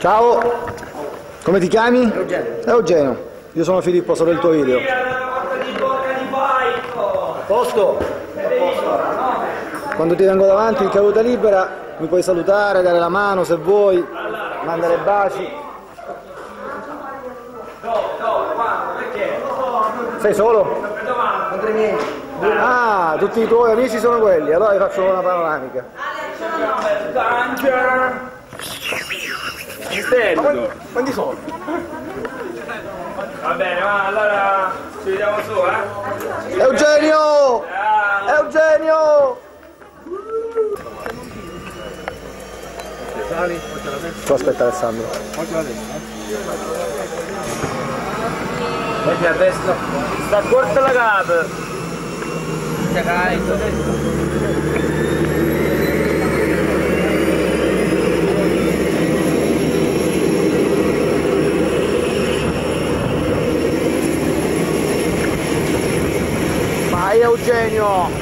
Ciao, come ti chiami? Eugenio. Eugenio. Io sono Filippo, sono il tuo video. Posto? Quando ti vengo davanti in caduta libera mi puoi salutare, dare la mano se vuoi, mandare baci. Sei solo? Contro i miei. Ah, tutti i tuoi amici sono quelli, allora vi faccio una panoramica. Ma quanti sono? Va bene, ma allora ci vediamo su, eh? Eugenio! Eugenio! Sali, Tu aspetta Alessandro. Metti a destra. Sta corta la capa. Vai Eugenio!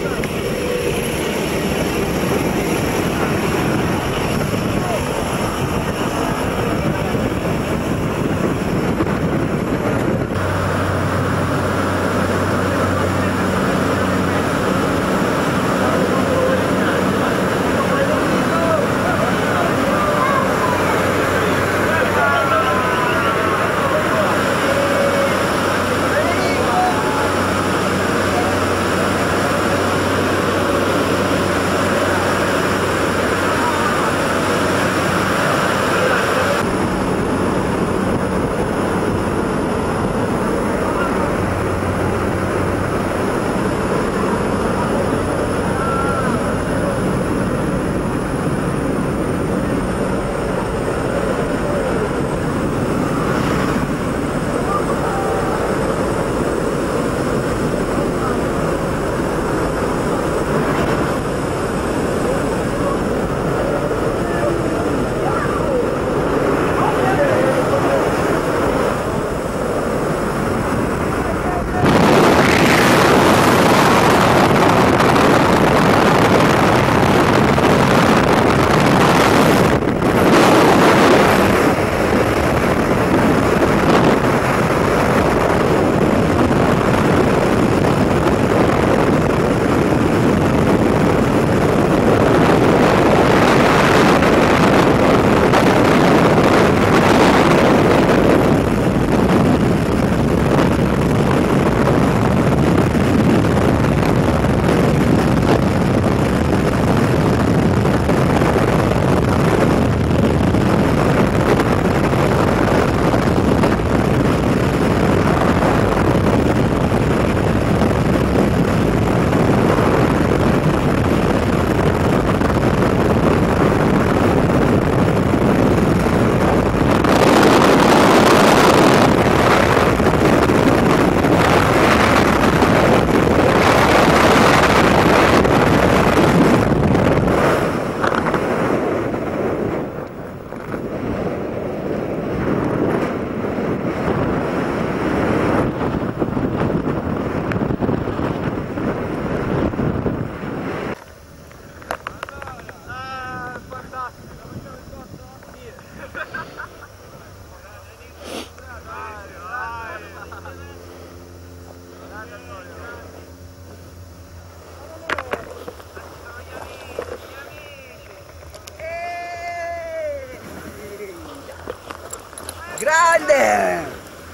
Grande!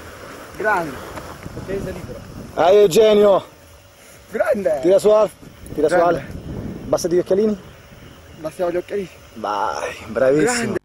Grande! Vai Eugenio! Grande! Tira su Al, tira su Grande. Ale. Abbassati gli occhialini. Bastiamo gli occhiali. Vai, bravissimo. Grande!